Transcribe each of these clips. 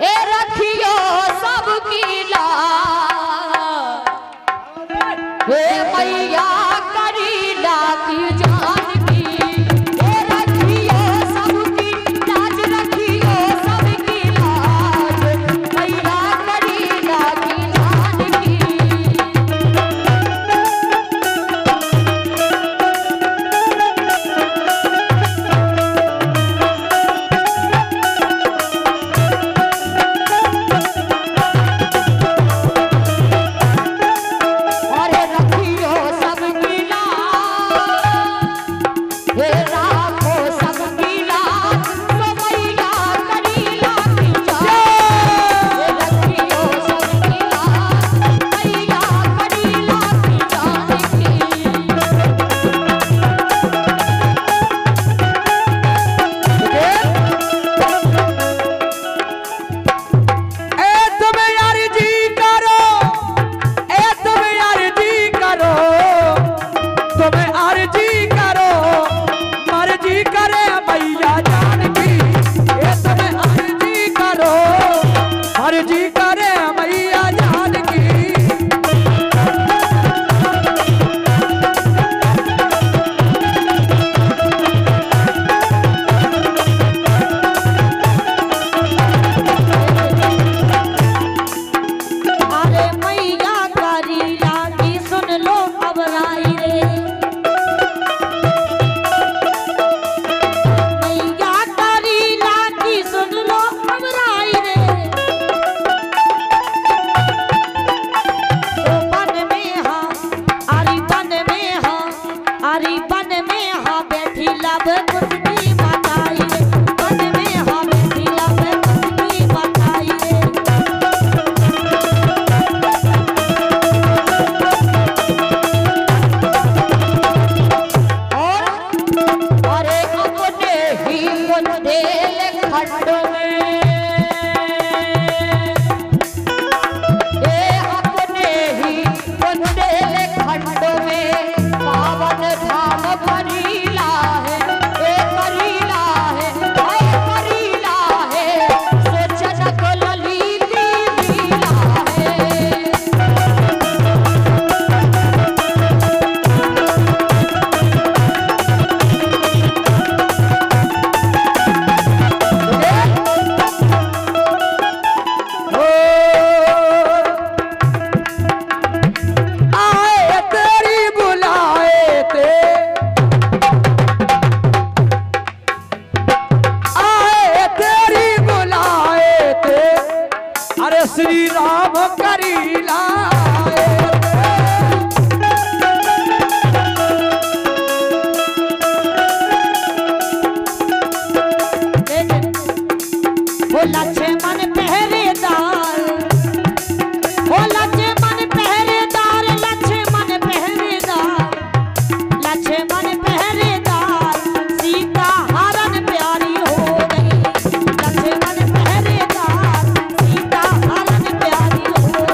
ए रखियो सबकी लाज हे मैया करीला की जान की ए रखियो सबकी लाज रखियो सबकी लाज मैया करीला की जान की श्री राम करीला लक्ष्मण पहरेदार वो लक्ष्मण पहरेदार लक्ष्मण पहरेदार लक्ष्मण पहरेदार सीता हरण प्यारी हो गई लक्ष्मण पहरेदार सीता हरण प्यारी हो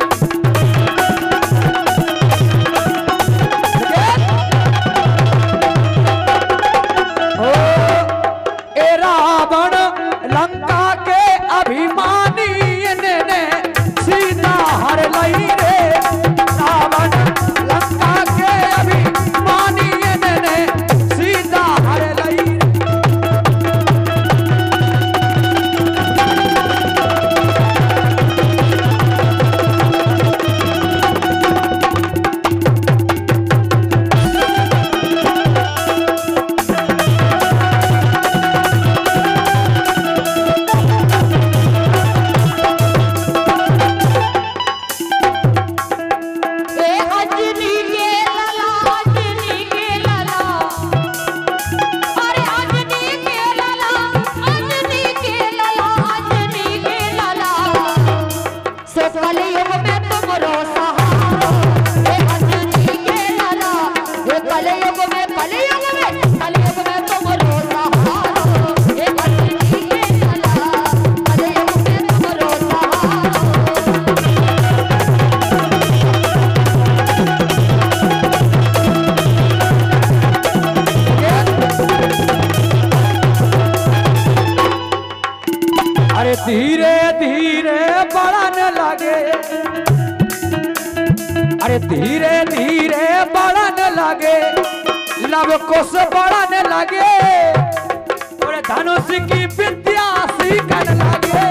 गई। ए रावण लंका के अभिमानी ने सीता हर लई रे रावण लंका के अभिमानी ने सीता हर लई अरे धीरे धीरे बढ़ने लगे, अरे धीरे धीरे बढ़ने लगे, लव कुश बढ़ने लगे, और धनुष की विद्या सीखने लगे।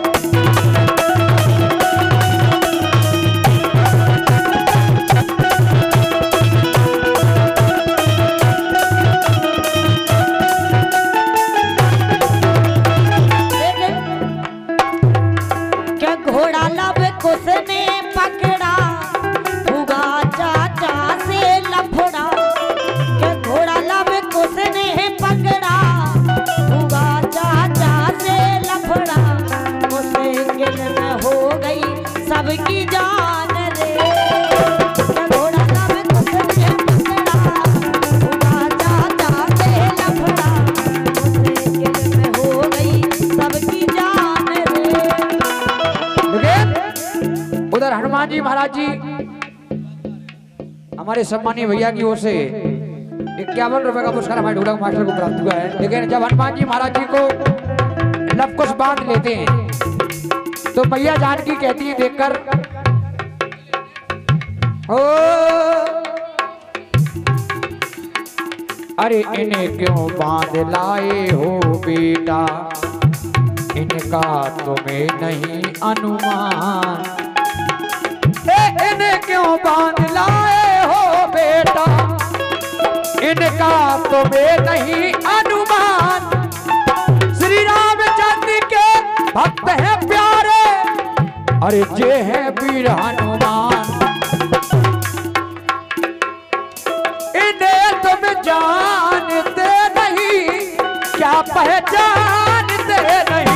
घोड़ा लब कुसने पकड़ा, हुआ चाचा से लफड़ा। के घोड़ा लब कुसने पकड़ा, हुआ चाचा से लफड़ा। मुश्किल में हो गई सबकी जान रे। के घोड़ा लब कुसने पकड़ा, हुआ चाचा से लफड़ा। मुश्किल में हो गई सबकी जान रे। उधर हनुमान जी महाराज जी हमारे सम्मानीय भैया की ओर से 51 रुपए का पुरस्कार हमारे ढोलक मास्टर को प्राप्त हुआ है। लेकिन जब हनुमान जी महाराज जी को लव कुश बांध लेते हैं तो मैया जानकी कहती है देखकर, ओ अरे इन्हें क्यों बांध लाए हो बेटा, इनका तुम्हें नहीं अनुमान। इन्हें क्यों बांध लाए हो बेटा, इनका तुम्हें नहीं अनुमान। श्री रामचंद्र के भक्त हैं प्यारे, अरे जे है वीर हनुमान। इन्हें तुम जानते नहीं, क्या पहचानते नहीं।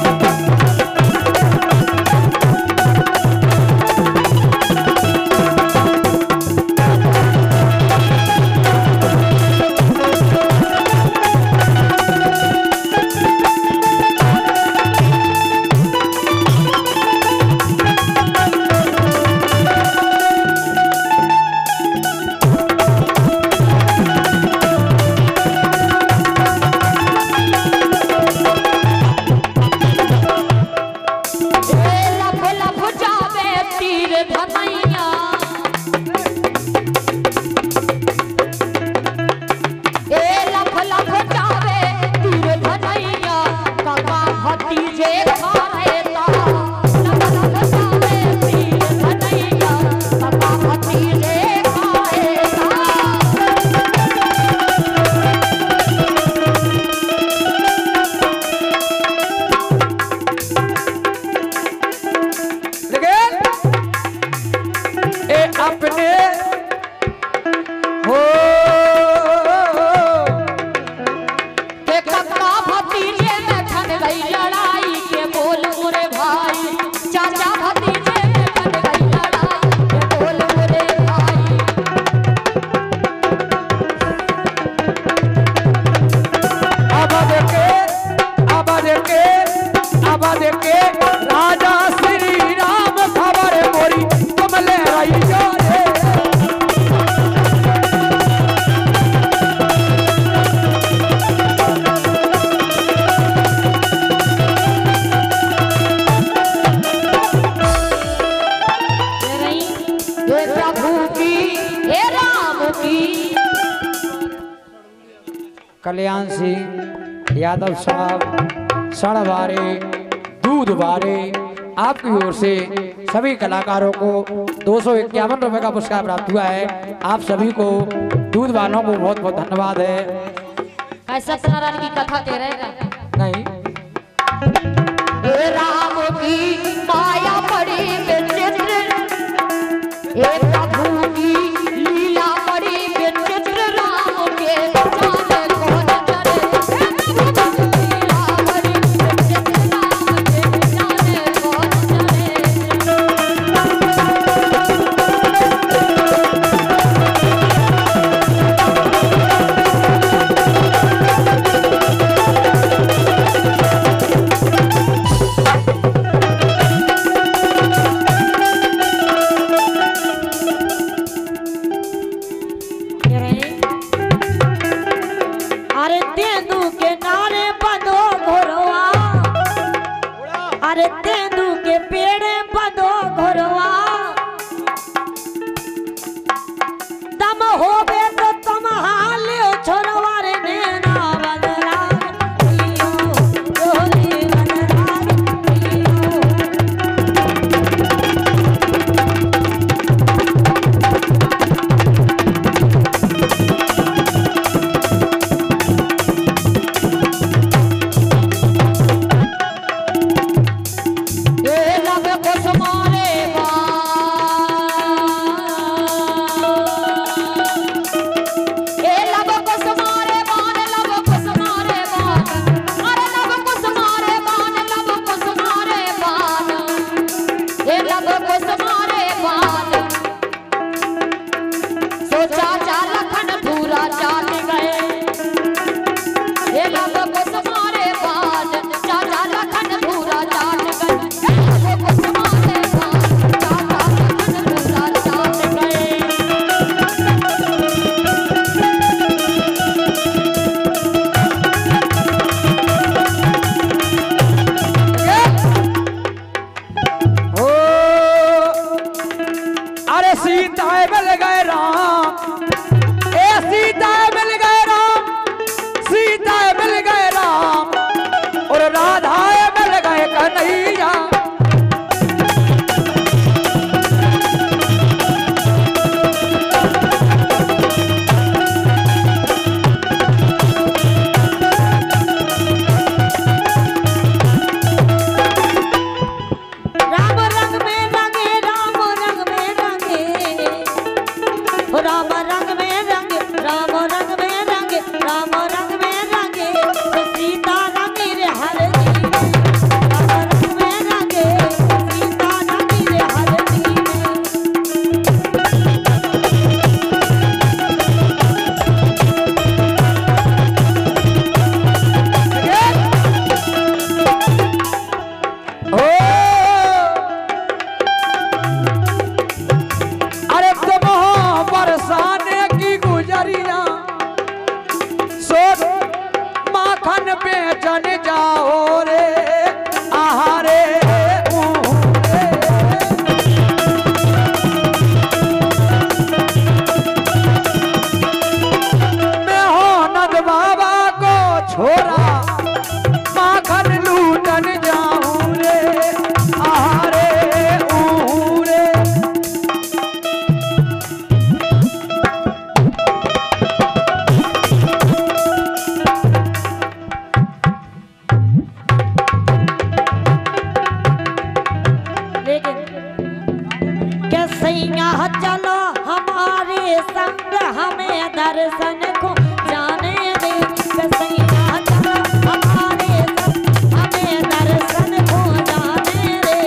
अपने हो के कक्का भतीजे में ठन गई लड़ाई के बोल मोरे भाई। चाचा भतीजे में ठन गई लड़ाई के बोल मोरे भाई। अब देखे राजा श्री राम खबर मोरी तुम ले रही जो रे। हे प्रभु की हे राम की। कल्याण सिंह यादव साहब सड़वारे दूध बारे आपकी ओर से सभी कलाकारों को 251 रुपए का पुरस्कार प्राप्त हुआ है। आप सभी को दूध वालों को बहुत बहुत धन्यवाद है। सत्यनारायण की कथा कह रहे हैं नहीं, हे राम की माया बड़ी विचित्र, हे प्रभु की लीला बड़ी विचित्र। राम के जाने कौन करे, लीला बड़ी विचित्र। राम के जाने कौन करे। अरे तेंदू के पेड़ बदो घरवा दम हो बे तो तुम हाले छोरवा रे नैना बदला लियो डोली बदला लियो। चलो हमारे संग हमें दर्शन को जाने दे। सैया चलो हमारे संग हमें दर्शन को जाने दे।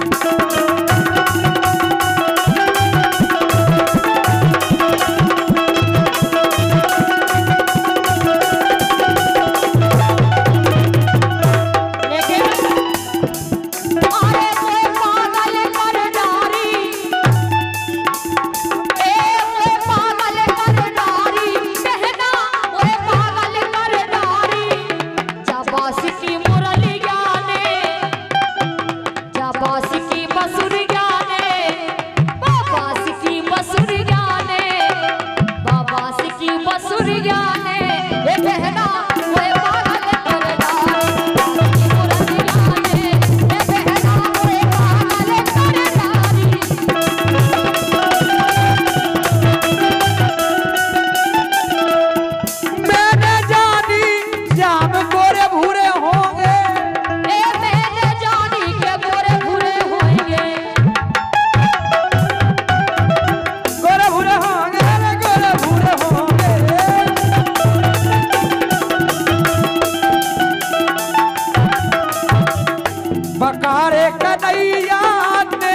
बकारे कन्हैया ने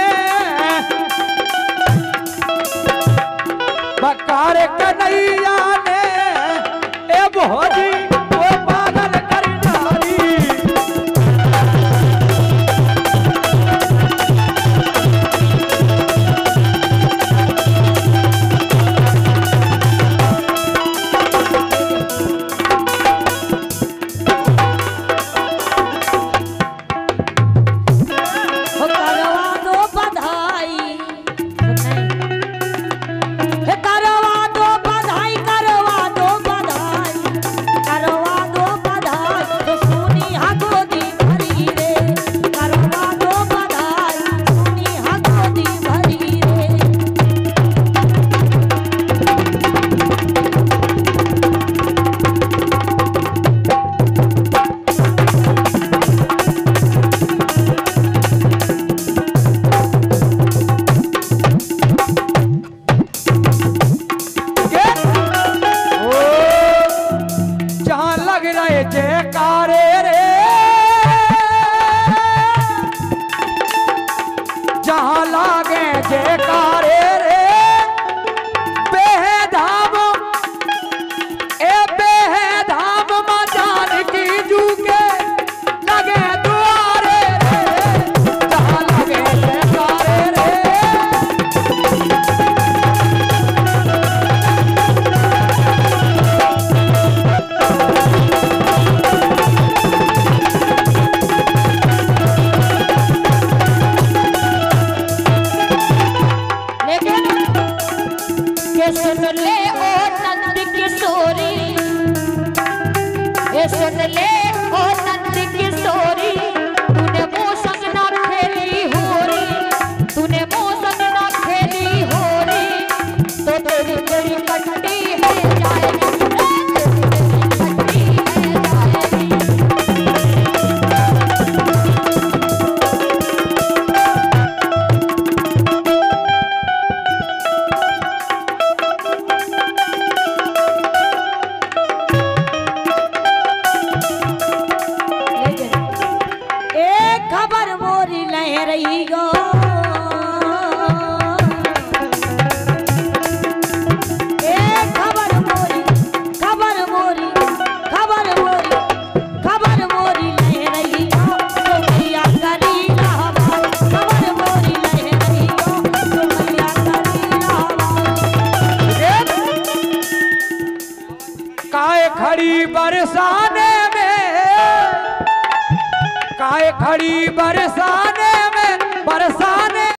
बकारे कन्हैया ने ए भोजी वो पागल करनारी। काय खड़ी बरसाने में, काय खड़ी बरसाने में, बरसाने